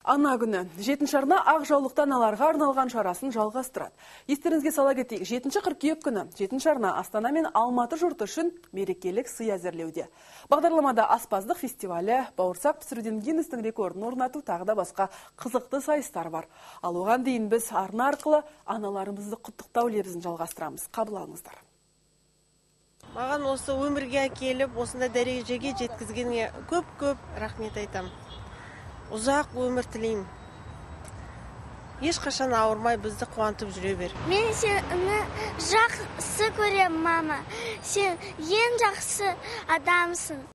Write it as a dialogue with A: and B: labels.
A: Ана күні 7-ші арна ақ жаулықты аналарға арналған шарасын жалғастырады. Естеріңізге сала кетейік, 7-ші қыркүйек күні 7-ші арна Астана мен Алматы жұрты үшін мерекелік сый әзірлеуде. Бағдарламада аспаздық фестивалі, бауырсақ пісіруден Гиннестің рекордын орнату тағы да басқа қызықты сайыстар бар. Ал оған дейін біз арна арқылы аналарымызды құттықтау лебізін жалғастырамыз. Қабыл алыңыздар.
B: Маған осы өмірге келіп, осында дәрежеге жеткізгенге көп рахмет айтам. Ұзақ өмір тілеймін. Ешқашан ауырмай бізді қуантып жүре бер.
C: Мен сені жақсы көрем, мама. Сен ең жақсы адамсың.